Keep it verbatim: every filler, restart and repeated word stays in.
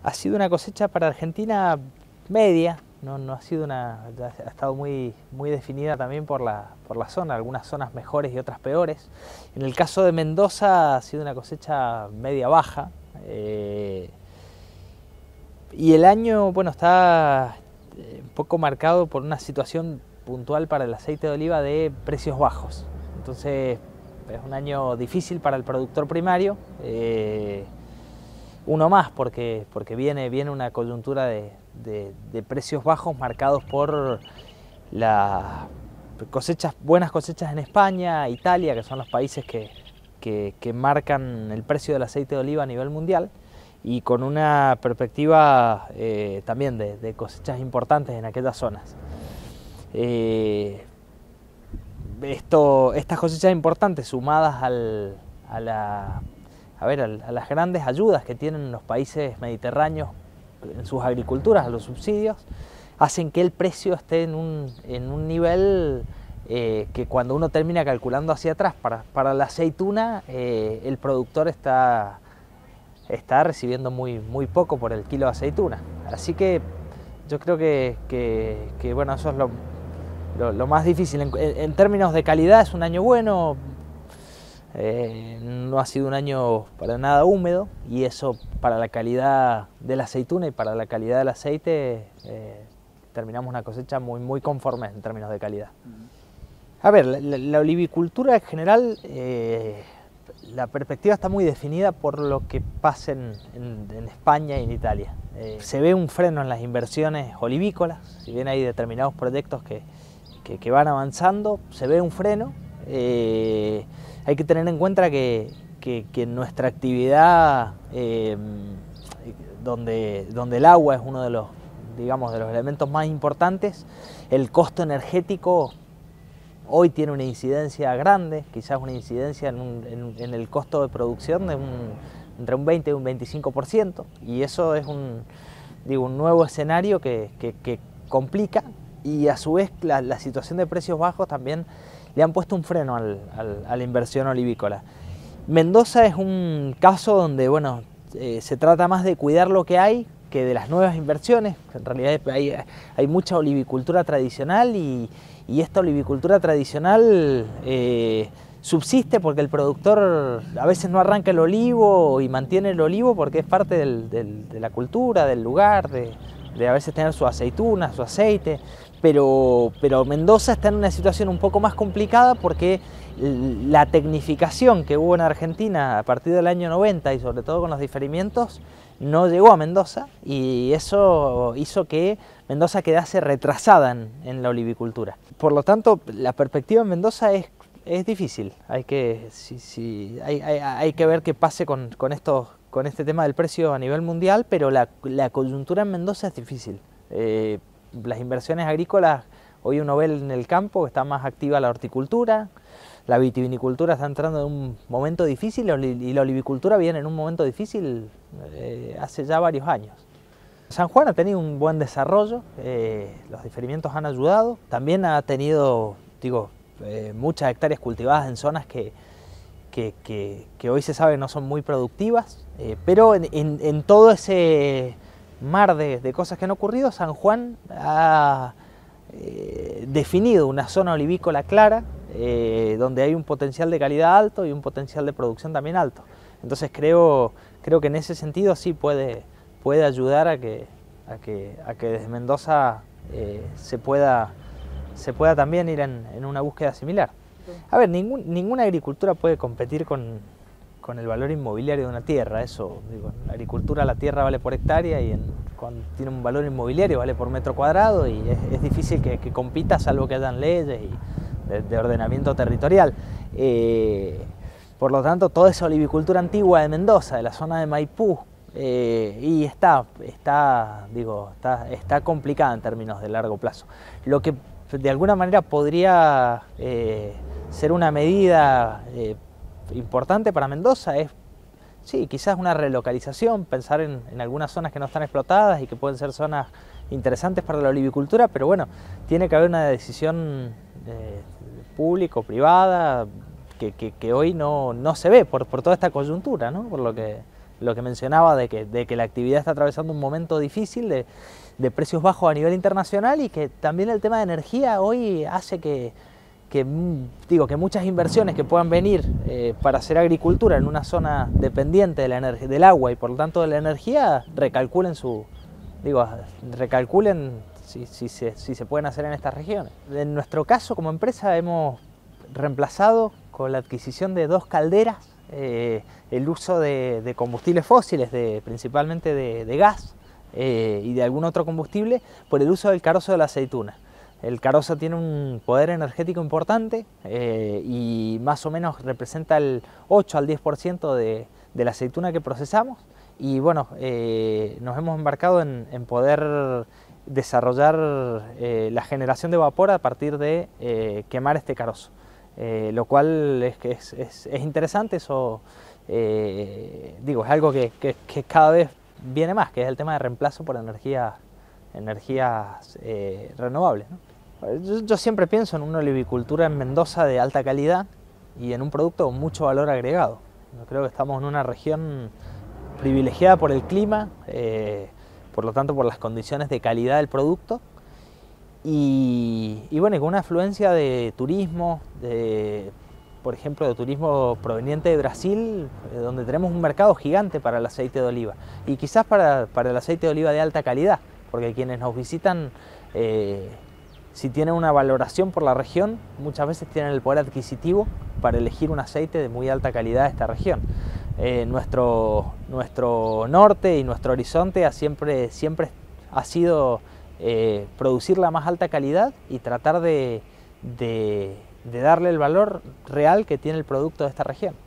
Ha sido una cosecha para Argentina media, no, no ha sido una, ha estado muy, muy definida también por la, por la zona, algunas zonas mejores y otras peores. En el caso de Mendoza ha sido una cosecha media-baja, eh, y el año, bueno, está un poco marcado por una situación puntual para el aceite de oliva de precios bajos. Entonces es un año difícil para el productor primario, eh, uno más porque, porque viene, viene una coyuntura de, de, de precios bajos marcados por las cosechas, buenas cosechas en España, Italia, que son los países que, que, que marcan el precio del aceite de oliva a nivel mundial, y con una perspectiva eh, también de, de cosechas importantes en aquellas zonas. Eh, esto, estas cosechas importantes sumadas al, a, la, a, ver, a las grandes ayudas que tienen los países mediterráneos en sus agriculturas, a los subsidios, hacen que el precio esté en un, en un nivel eh, que cuando uno termina calculando hacia atrás para, para la aceituna, eh, el productor está, está recibiendo muy, muy poco por el kilo de aceituna. Así que yo creo que, que, que bueno, eso es lo, lo, lo más difícil. En, en términos de calidad es un año bueno, eh, no ha sido un año para nada húmedo, y eso para la calidad de la aceituna y para la calidad del aceite, eh, terminamos una cosecha muy, muy conforme en términos de calidad. A ver, la, la, la olivicultura en general, eh, la perspectiva está muy definida por lo que pasa en, en, en España y en Italia. Eh, se ve un freno en las inversiones olivícolas, si bien hay determinados proyectos que, que, que van avanzando, se ve un freno. Eh, hay que tener en cuenta que, que, que nuestra actividad, eh, donde, donde el agua es uno de los, digamos, de los elementos más importantes, el costo energético hoy tiene una incidencia grande, quizás una incidencia en, un, en, en el costo de producción de un, entre un veinte y un veinticinco por ciento, y eso es un, digo, un nuevo escenario que, que, que complica, y a su vez la, la situación de precios bajos también le han puesto un freno al, al, a la inversión olivícola. Mendoza es un caso donde, bueno, eh, se trata más de cuidar lo que hay que de las nuevas inversiones. En realidad hay, hay mucha olivicultura tradicional, y, y esta olivicultura tradicional eh, subsiste porque el productor a veces no arranca el olivo y mantiene el olivo porque es parte del, del, de la cultura, del lugar, de, de a veces tener su aceituna, su aceite, pero, pero Mendoza está en una situación un poco más complicada porque la tecnificación que hubo en Argentina a partir del año noventa, y sobre todo con los diferimientos, no llegó a Mendoza, y eso hizo que Mendoza quedase retrasada en, en la olivicultura. Por lo tanto, la perspectiva en Mendoza es, es difícil. Hay que, sí, sí, hay, hay, hay que ver qué pase con, con, esto, con este tema del precio a nivel mundial, pero la, la coyuntura en Mendoza es difícil. Eh, las inversiones agrícolas, hoy uno ve en el campo que está más activa la horticultura, la vitivinicultura está entrando en un momento difícil, y la olivicultura viene en un momento difícil eh, hace ya varios años. San Juan ha tenido un buen desarrollo, eh, los diferimientos han ayudado, también ha tenido, digo, eh, muchas hectáreas cultivadas en zonas que, que, que, que hoy se sabe no son muy productivas, eh, pero en, en, en todo ese mar de, de cosas que han ocurrido, San Juan ha eh, definido una zona olivícola clara, Eh, donde hay un potencial de calidad alto y un potencial de producción también alto. Entonces creo, creo que en ese sentido sí puede, puede ayudar a que, a que, a que desde Mendoza eh, se, pueda, se pueda también ir en, en una búsqueda similar. A ver, ningún, ninguna agricultura puede competir con, con el valor inmobiliario de una tierra. Eso, digo, en la agricultura la tierra vale por hectárea, y en, cuando tiene un valor inmobiliario vale por metro cuadrado, y es, es difícil que, que compita, salvo que hayan leyes y De, de ordenamiento territorial. Eh, por lo tanto, toda esa olivicultura antigua de Mendoza, de la zona de Maipú, eh, y está, está, digo, está, está complicada en términos de largo plazo. Lo que de alguna manera podría eh, ser una medida eh, importante para Mendoza es, sí, quizás una relocalización, pensar en, en algunas zonas que no están explotadas y que pueden ser zonas interesantes para la olivicultura, pero bueno, tiene que haber una decisión eh, pública o privada que, que, que hoy no, no se ve por, por toda esta coyuntura, ¿no? Por lo que lo que mencionaba de que, de que la actividad está atravesando un momento difícil de, de precios bajos a nivel internacional, y que también el tema de energía hoy hace que, que, digo, que muchas inversiones que puedan venir eh, para hacer agricultura en una zona dependiente de la del agua y por lo tanto de la energía, recalculen su, digo, recalculen si, si, se, si se pueden hacer en estas regiones. En nuestro caso como empresa hemos reemplazado con la adquisición de dos calderas eh, el uso de, de combustibles fósiles, de, principalmente de, de gas eh, y de algún otro combustible, por el uso del carozo de la aceituna. El carozo tiene un poder energético importante eh, y más o menos representa el ocho al diez por ciento de, de la aceituna que procesamos, y bueno, eh, nos hemos embarcado en, en poder desarrollar eh, la generación de vapor a partir de eh, quemar este carozo. Eh, lo cual es, es, es, es interesante, eso eh, digo, es algo que, que, que cada vez viene más, que es el tema de reemplazo por energías energías eh, renovables, ¿no? Yo, yo siempre pienso en una olivicultura en Mendoza de alta calidad y en un producto con mucho valor agregado. Yo creo que estamos en una región privilegiada por el clima, eh, por lo tanto por las condiciones de calidad del producto. Y, y bueno, con una afluencia de turismo, de, por ejemplo, de turismo proveniente de Brasil, eh, donde tenemos un mercado gigante para el aceite de oliva, y quizás para, para el aceite de oliva de alta calidad, porque quienes nos visitan, eh, si tienen una valoración por la región, muchas veces tienen el poder adquisitivo para elegir un aceite de muy alta calidad de esta región. Eh, nuestro, nuestro norte y nuestro horizonte ha siempre, siempre ha sido Eh, producir la más alta calidad y tratar de, de, de darle el valor real que tiene el producto de esta región.